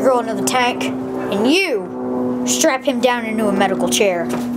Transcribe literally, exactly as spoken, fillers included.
girl into the tank, and you strap him down into a medical chair.